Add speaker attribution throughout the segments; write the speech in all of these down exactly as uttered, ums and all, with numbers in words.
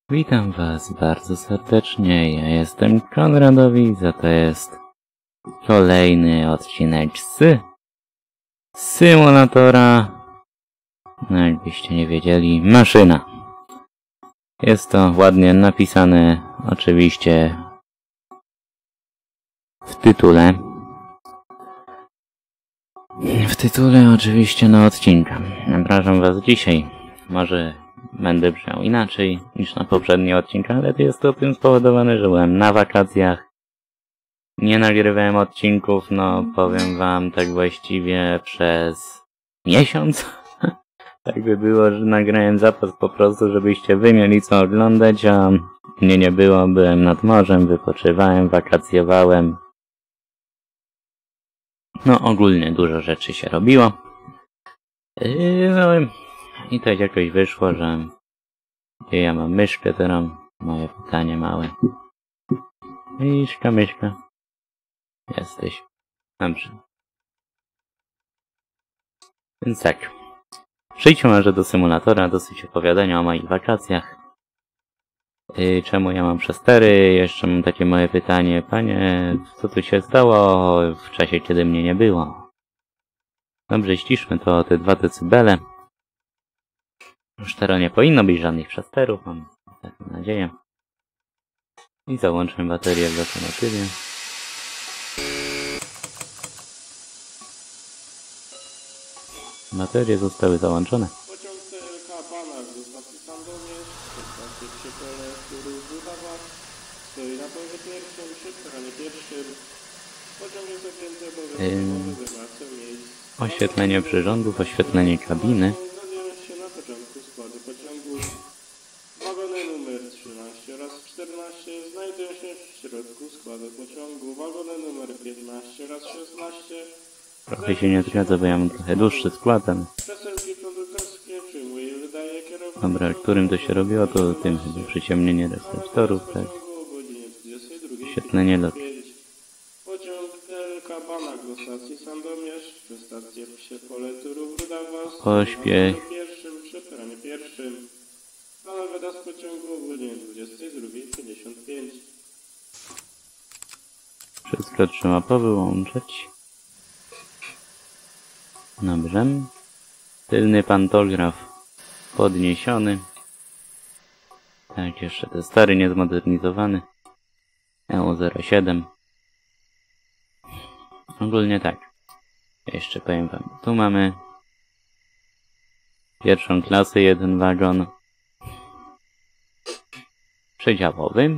Speaker 1: Witam was bardzo serdecznie, ja jestem Konradowicz, a to jest kolejny odcinek z symulatora, no jakbyście nie wiedzieli, maszyna. Jest to ładnie napisane oczywiście w tytule. W tytule oczywiście na odcinka. Zapraszam was dzisiaj, może będę brzmiał inaczej niż na poprzednich odcinkach, ale jest to tym spowodowane, że byłem na wakacjach. Nie nagrywałem odcinków, no powiem wam tak właściwie przez miesiąc. Tak by było, że nagrałem zapas po prostu, żebyście wy mieli co oglądać, a mnie nie było, byłem nad morzem, wypoczywałem, wakacjowałem. No ogólnie dużo rzeczy się robiło. Yy, no, I tak jakoś wyszło, że gdzie ja mam myszkę teraz, moje pytanie małe. Myszka, myszka. Jesteś. Dobrze. Więc tak. Przejdźmy może do symulatora, dosyć opowiadania o moich wakacjach. Yy, czemu ja mam przestery? Jeszcze mam takie moje pytanie. Panie, co tu się stało w czasie, kiedy mnie nie było? Dobrze, ściszmy to o te dwa decybele. Już teraz nie powinno być żadnych przesterów, mam taką nadzieję. I załączmy baterię w lokomotywie. Baterie zostały załączone.
Speaker 2: Pociąg T L K Banach do stacji Sandomierz, do stacji Przypole, który Budawa, stoi na torze pierwszym, przy peronie pierwszym. Pociąg jest objęty obowiązkową rezerwacją miejsc.
Speaker 1: Oświetlenie przyrządów, oświetlenie kabiny.
Speaker 2: Znajdują się na początku składu pociągu. Wagony numer trzynaście oraz czternaście znajdują się w środku składu pociągu. Wagony numer piętnaście oraz szesnaście.
Speaker 1: Trochę się nie zgadza, bo ja mam trochę dłuższy skład, ale...
Speaker 2: Przesyłki konduktorskie przyjmuje i wydaje kierowca.
Speaker 1: Dobra, którym to się robiło, to tym chyba przyciemnienie reflektorów, tak. Oświetlenie lotu.
Speaker 2: Pociąg T L K Banach do stacji Sandomierz, do stacji Przypole, Turów, Rudawa,
Speaker 1: Pośpiech.
Speaker 2: pierwszym, przy peronie pierwszym. Pana wyda z pociągu o godzinie dwudziestej drugiej pięćdziesiąt pięć.
Speaker 1: Wszystko trzeba powyłączyć. Dobrze. Tylny pantograf podniesiony. Tak, jeszcze ten stary, niezmodernizowany. E U zero siedem. Ogólnie tak. Jeszcze powiem wam. Tu mamy pierwszą klasę, jeden wagon przedziałowy.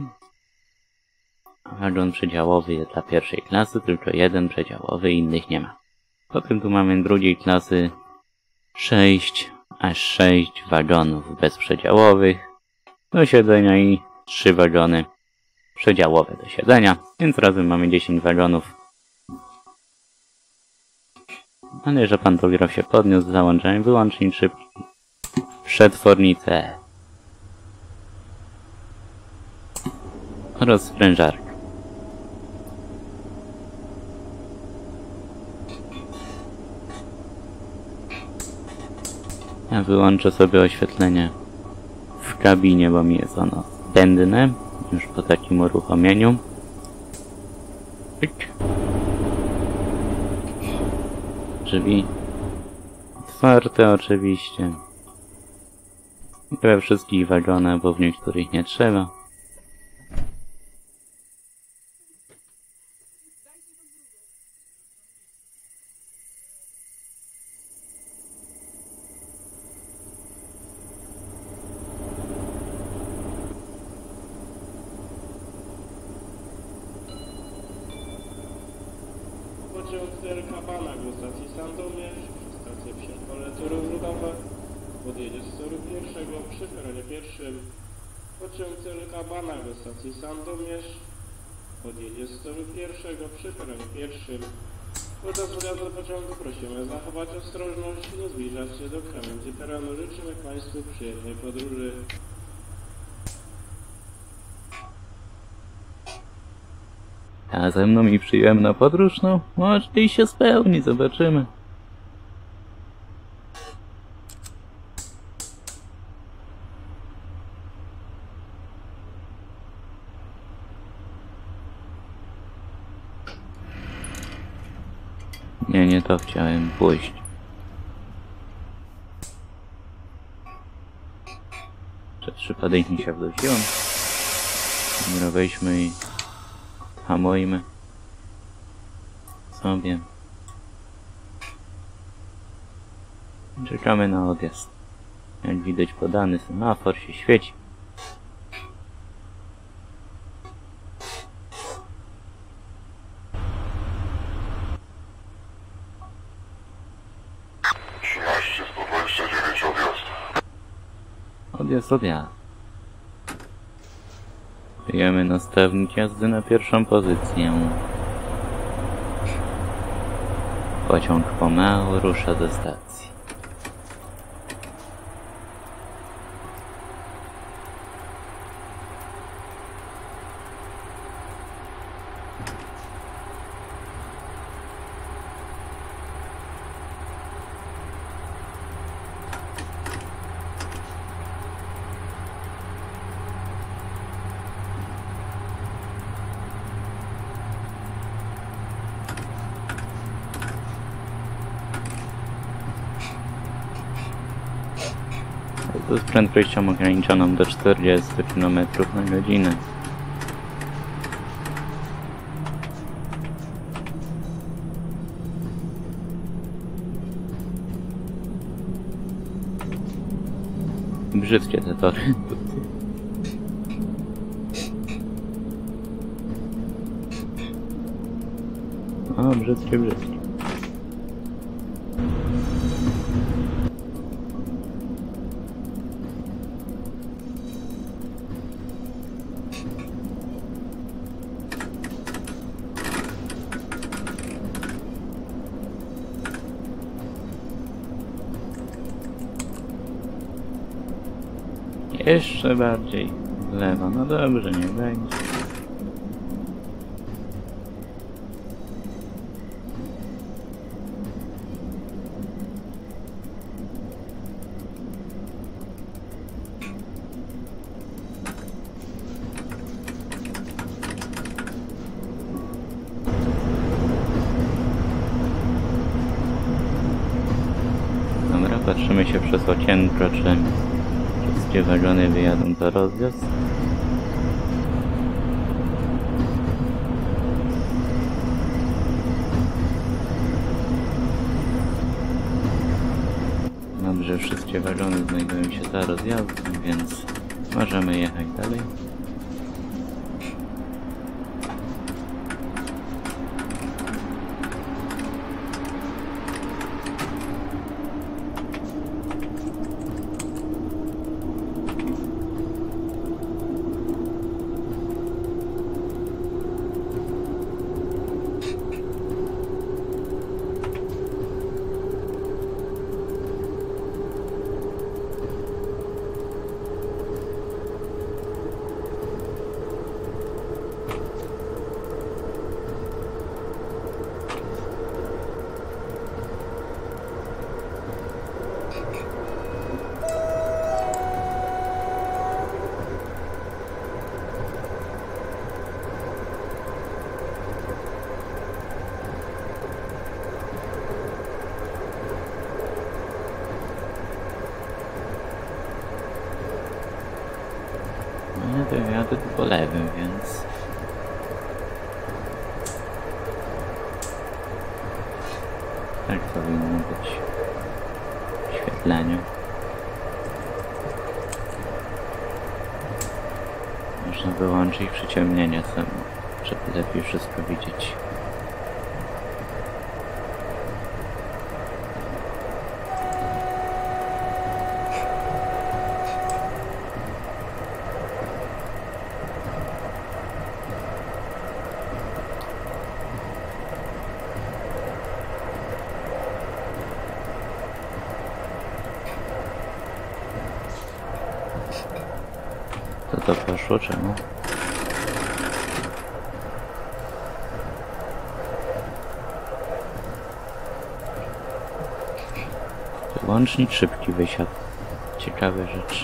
Speaker 1: Wagon przedziałowy jest dla pierwszej klasy, tylko jeden przedziałowy, innych nie ma. Potem tu mamy drugiej klasy sześć aż sześć wagonów bezprzedziałowych do siedzenia i trzy wagony przedziałowe do siedzenia, więc razem mamy dziesięć wagonów. Ale że pantograf się podniósł, załączamy wyłącznik szybki, przetwornicę oraz sprężarkę. Ja wyłączę sobie oświetlenie w kabinie, bo mi jest ono zbędne już po takim uruchomieniu. Pyk. Drzwi otwarte oczywiście. We wszystkich wagonach, bo w niektórych nie trzeba.
Speaker 2: Pociąg T L K Banach do stacji Sandomierz, stacja Przypole, Turów, Rudawa, podjedzie z toru pierwszego przy peronie pierwszym. Pociąg T L K Banach do stacji Sandomierz, podjedzie z toru pierwszego przy peronie pierwszym. Podczas wjazdu do pociągu prosimy zachować ostrożność i nie zbliżać się do krawędzi peronu. Życzymy Państwu przyjemnej podróży.
Speaker 1: A ze mną i przyjemna podróż, no, może i się spełni, zobaczymy. Nie, nie to chciałem pójść. Przez przypadek mi się wróciłem. Dobra, wejdźmy i hamujmy sobie. Czekamy na odjazd. Jak widać, podany semafor się świeci.
Speaker 3: trzynaście sto dwadzieścia dziewięć odjazd.
Speaker 1: Odjazd, odjazd. Wyjemy na sternik jazdy na pierwszą pozycję. Pociąg pomału rusza do stacji. To z prędkością ograniczoną do czterdziestu kilometrów na godzinę. Brzydkie te tory. O, brzydkie, brzydkie. Jeszcze bardziej w lewo, no dobrze, nie będzie. Dobra, patrzymy się przez okienko, czy wszystkie wagony wyjadą za rozjazd. Dobrze, wszystkie wagony znajdują się za rozjazdem, więc możemy jechać dalej. No to ja jadę tu po lewym, więc... Tak powinno być w świetleniu. Można wyłączyć przyciemnienie samo, żeby lepiej wszystko widzieć. To to poszło, czemu? Łącznik szybki wysiadł. Ciekawe rzeczy.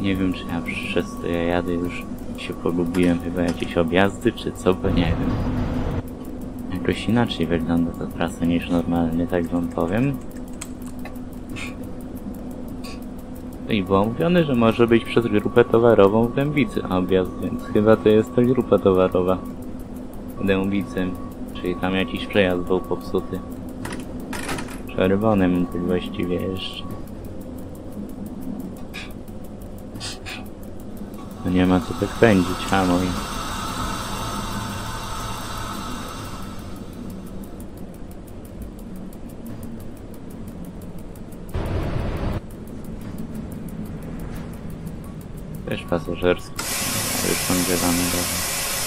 Speaker 1: Nie wiem, czy ja przez to ja jadę już się pogubiłem, chyba jakieś objazdy, czy co, bo nie wiem. Jakoś inaczej wygląda ta trasa niż normalnie, tak wam powiem. I było mówione, że może być przez grupę towarową w Dębicy objazd, więc chyba to jest ta grupa towarowa w Dębicy, czyli tam jakiś przejazd był popsuty. Czerwonym tak właściwie jeszcze. No nie ma co tak pędzić, hamuj. Też pasażerski, już podgrzewamy dalej.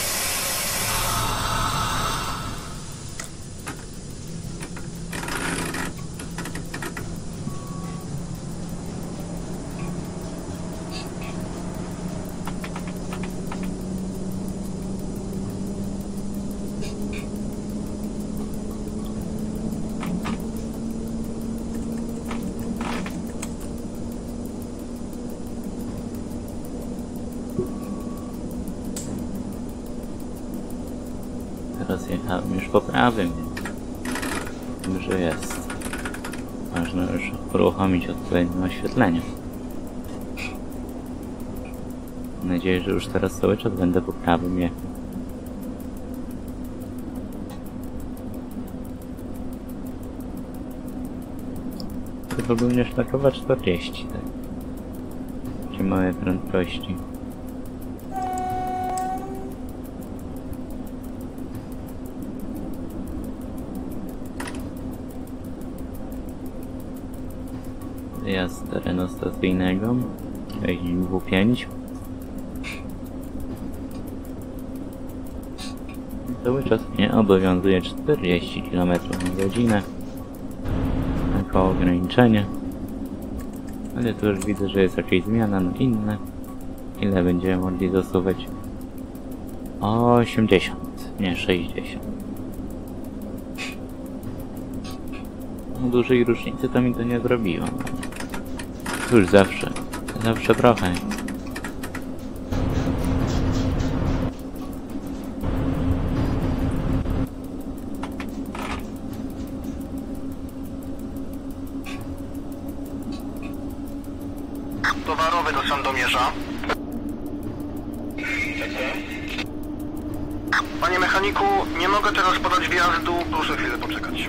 Speaker 1: Teraz jechałem już po prawym, więc dobrze jest. Można już uruchomić odpowiednie oświetlenie. Mam nadzieję, że już teraz cały czas będę po prawym jechał. To ogólnie szlakowa czterdzieści, tak? Takie małe prędkości. Zjazd terenu stacyjnego, W pięć. Cały czas mnie obowiązuje czterdzieści kilometrów na godzinę jako ograniczenie, ale tu już widzę, że jest jakaś zmiana na inne. Ile będziemy mogli zasuwać? osiemdziesiąt, nie sześćdziesiąt. No, dużej różnicy to mi to nie zrobiło. Cóż, zawsze, zawsze trochę.
Speaker 3: Towarowy do Sandomierza. Panie mechaniku, nie mogę teraz podać wjazdu, proszę chwilę poczekać.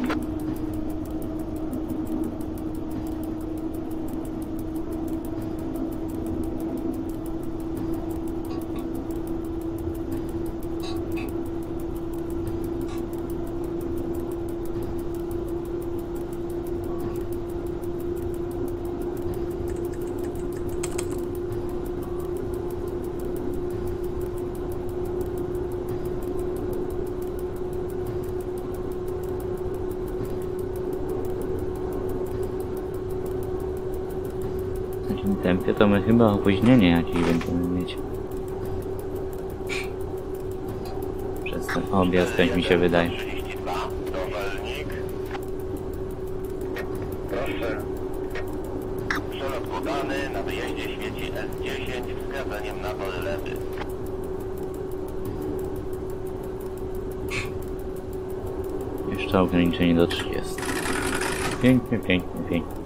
Speaker 1: W takim tempie to my chyba opóźnienie jakieś będziemy mieć. Przez ten objazd, jak mi się wydaje.
Speaker 3: Dowolnik. Proszę. Przelot podany, na wyjeździe świeci S dziesięć z wskazaniem na pole lewy.
Speaker 1: Jeszcze ograniczenie do trzydziestu. Pięknie, pięknie, pięknie.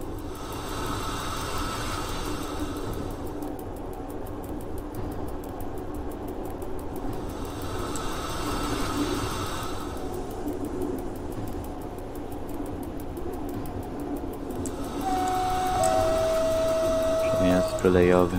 Speaker 1: Przejazd kolejowy.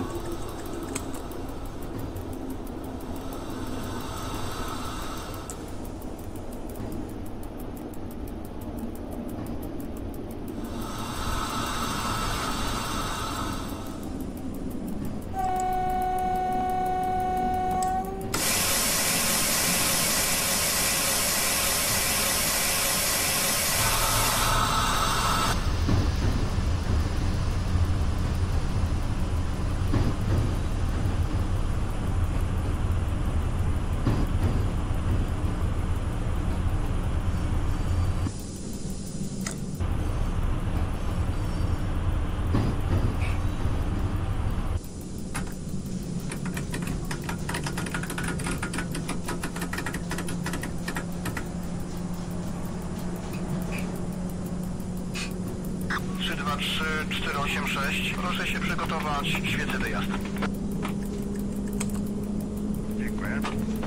Speaker 3: trzy cztery osiem sześć. Proszę się przygotować. Świecę wyjazd. Dziękuję.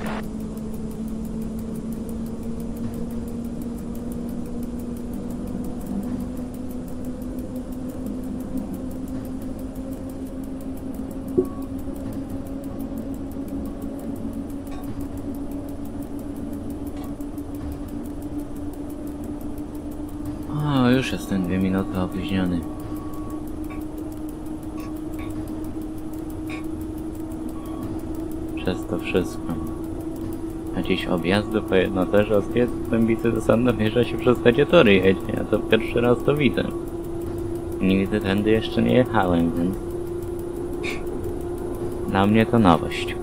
Speaker 1: O, już jestem dwie minuty opóźniony. Przez to wszystko. A dziś objazdy po jednoterze od Dębicy do Sandomierza się przez takie tory jedzie. Ja to pierwszy raz to widzę. Nigdy tędy jeszcze nie jechałem, więc... Dla mnie to nowość.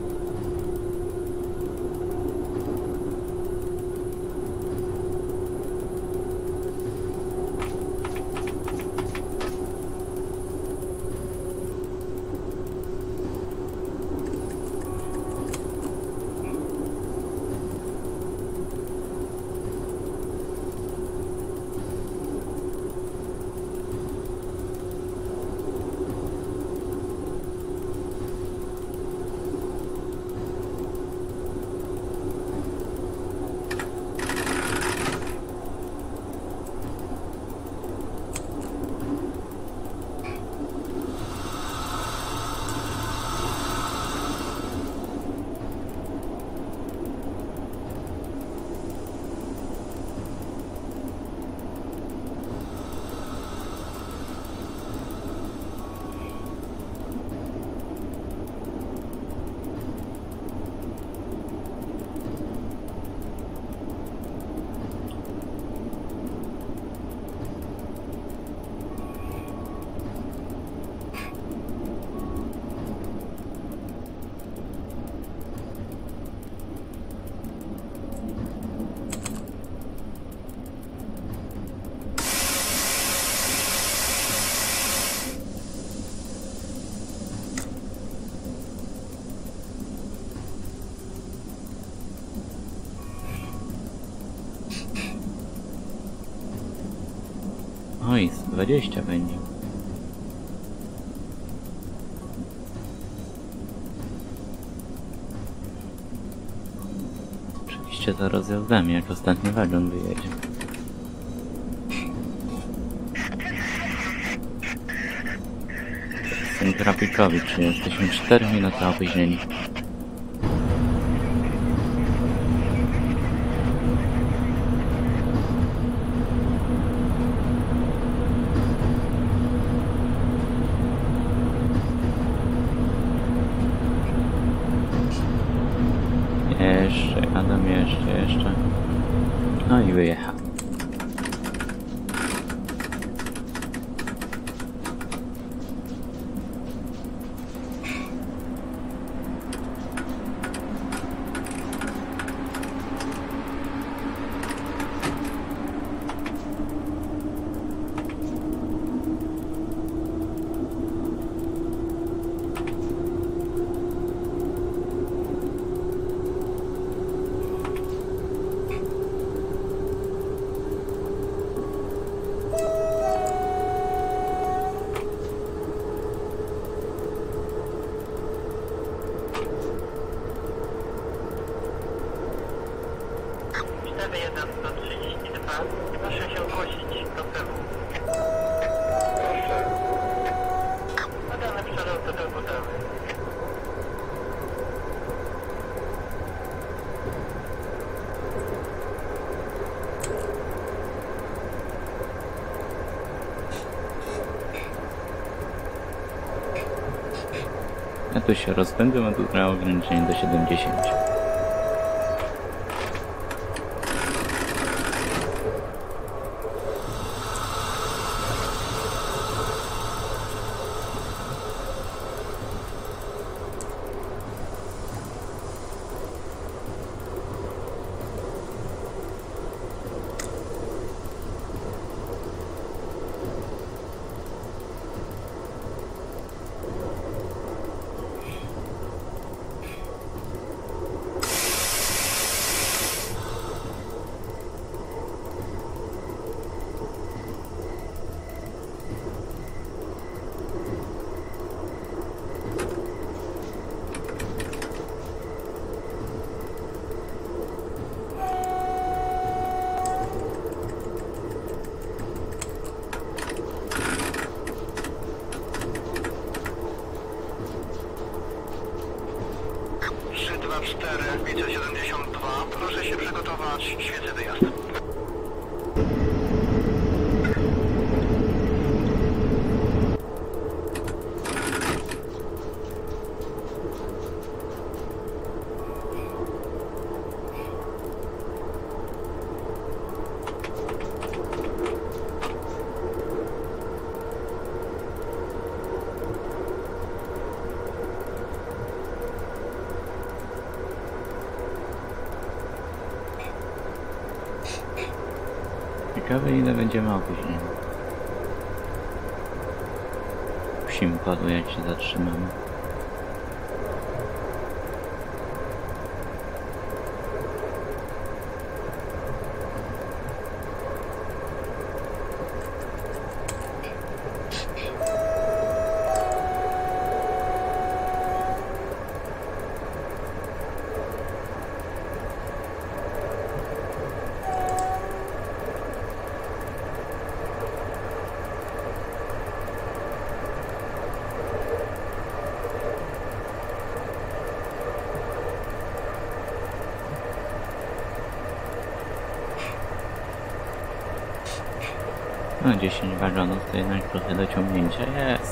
Speaker 1: Oj, z dwadzieścia będzie. Oczywiście to rozjazdami, jak ostatni wagon wyjedzie. Jestem grafikowi, czyli jesteśmy cztery minuty opóźnieni. Jeszcze, Adam, jeszcze, jeszcze. No i wyjechał.
Speaker 3: cztery jeden sto trzydzieści dwa. Proszę się zgłosić do celu. Proszę. Podany przelot do Delbudawy.
Speaker 1: Ja tu się rozpędzę, a tu trochę ograniczenie do siedemdziesięciu.
Speaker 3: Delta cztery, widzę siedemdziesiąt dwa. Proszę się przygotować, świecę wyjazd.
Speaker 1: Ciekawe, ile będziemy opóźnieni. Psim padu, jak się zatrzymamy. No dziesięć wagonów to jednak trochę do ciągnięcia jest.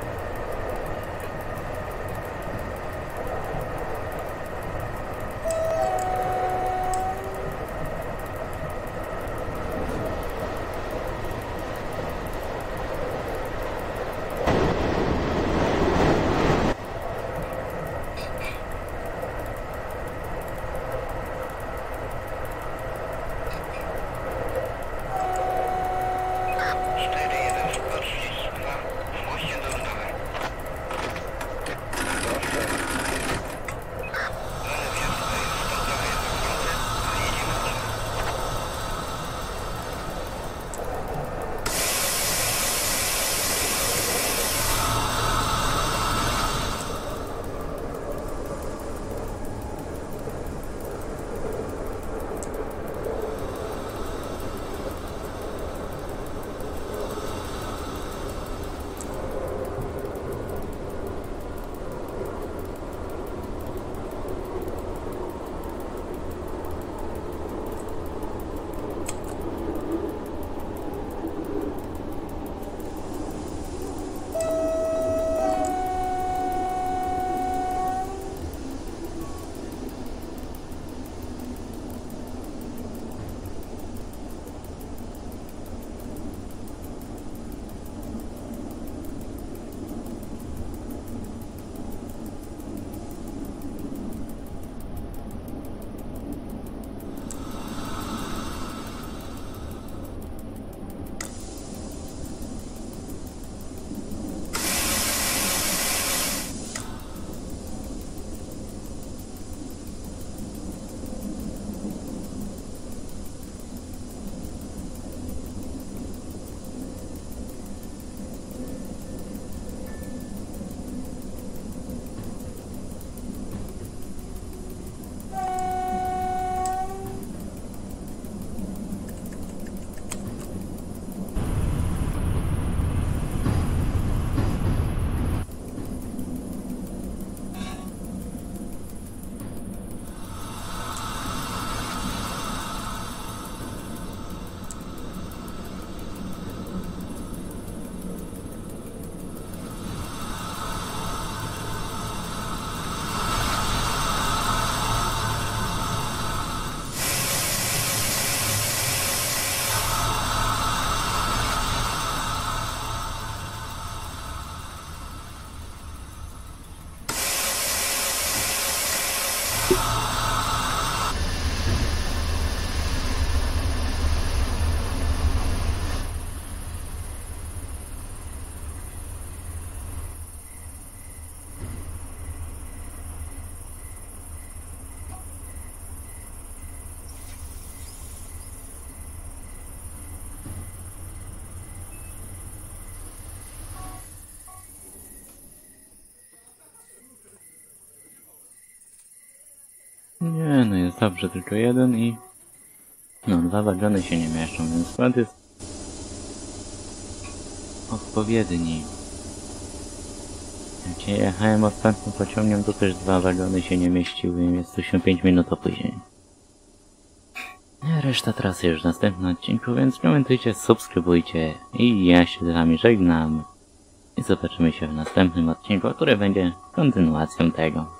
Speaker 1: Nie, no jest dobrze, tylko jeden i... No, dwa wagony się nie mieszczą, więc skład jest... odpowiedni. Gdzie jechałem ostatnim pociągiem, to też dwa wagony się nie mieściły, jest tu się pięć minut opóźnień. Reszta trasy już w następnym odcinku, więc komentujcie, subskrybujcie i ja się z wami żegnam. I zobaczymy się w następnym odcinku, który będzie kontynuacją tego.